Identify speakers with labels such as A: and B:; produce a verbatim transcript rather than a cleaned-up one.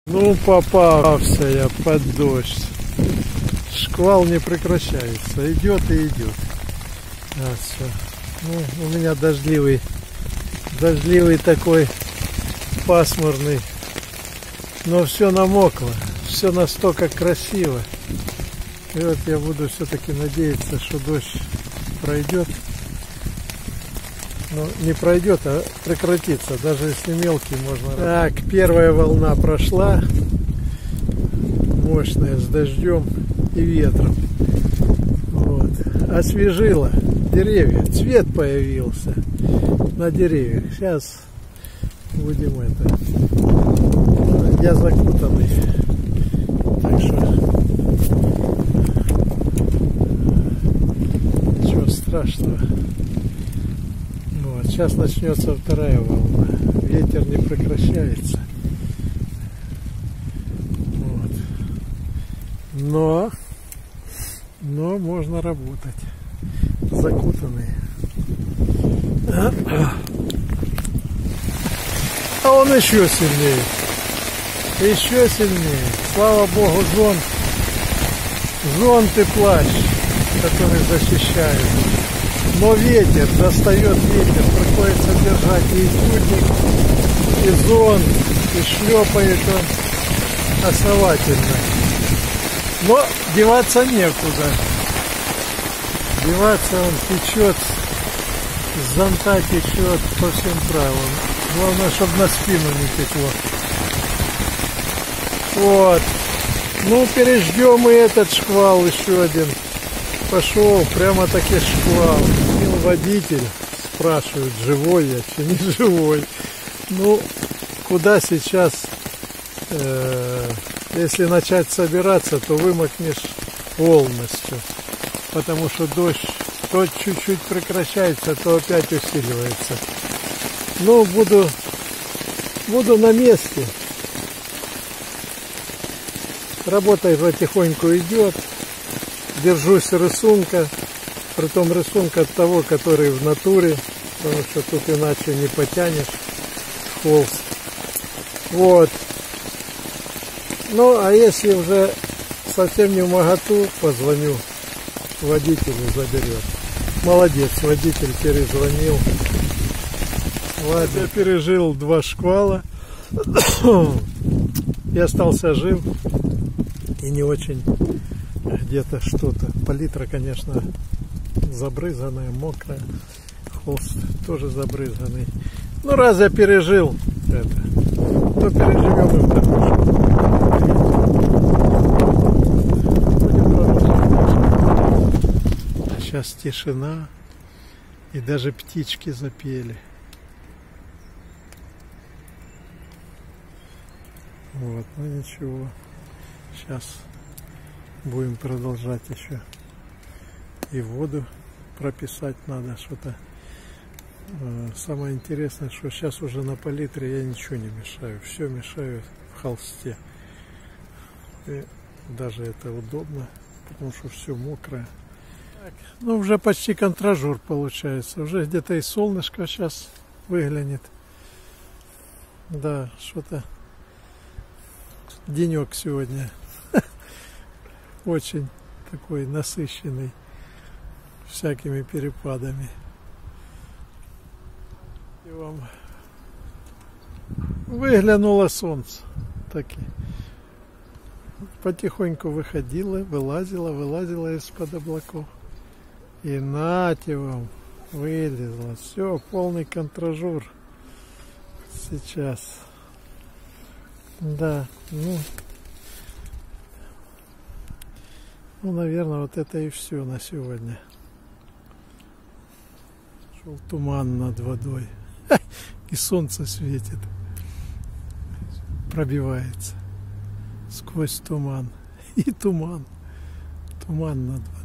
A: Ну, попался я под дождь. Шквал не прекращается. Идет и идет. А, все. Ну, у меня дождливый, дождливый такой, пасмурный. Но все намокло. Все настолько красиво. И вот я буду все-таки надеяться, что дождь пройдет. Ну, не пройдет, а прекратится. Даже если мелкий, можно... Так, первая волна прошла. Мощная, с дождем и ветром. Вот. Освежила деревья. Цвет появился на деревьях. Сейчас будем это... Я закутанный. Так что... Ничего страшного. Вот. Сейчас начнется вторая волна. Ветер не прекращается. Вот. Но, но можно работать. Закутанные. А он еще сильнее. Еще сильнее. Слава Богу, зонт. Зонт и плащ, который защищает. Но ветер, достает ветер, приходится держать и спутник, и зонт, и шлепает он основательно. Но деваться некуда. Деваться он течет, с зонта течет по всем правилам. Главное, чтобы на спину не текло. Вот. Ну, переждем и этот шквал, еще один. Пошел, прямо-таки шквал. Водитель спрашивает, живой я, че не живой. Ну, куда сейчас, э, если начать собираться, то вымокнешь полностью. Потому что дождь то чуть-чуть прекращается, то опять усиливается. Ну, буду, буду на месте. Работа потихоньку идет. Держусь рисунка. Притом рисунка от того, который в натуре, потому что тут иначе не потянешь холст. Вот. Ну, а если уже совсем не в моготу, позвоню водителю, заберет. Молодец, водитель перезвонил. Ладно, я пережил два шквала. И остался жив. И не очень где-то что-то. Палитра, конечно, забрызганная, мокрая. Холст тоже забрызганный. Ну, раз я пережил это, то переживем и второй. Будем продолжать. Сейчас тишина. И даже птички запели. Вот, ну ничего. Сейчас будем продолжать еще. И воду прописать надо что-то. Самое интересное, что сейчас уже на палитре я ничего не мешаю. Все мешаю в холсте. И даже это удобно, потому что все мокрое. Так, ну, уже почти контражур получается. Уже где-то и солнышко сейчас выглянет. Да, что-то денек сегодня очень такой насыщенный всякими перепадами. И вам выглянуло солнце. Таки потихоньку выходило, вылазило, вылазило из-под облаков. И нате вам, вылезло. Все, полный контражур. Сейчас. Да, ну, ну, наверное, вот это и все на сегодня. Шел туман над водой. И солнце светит. Пробивается сквозь туман. И туман. Туман над водой.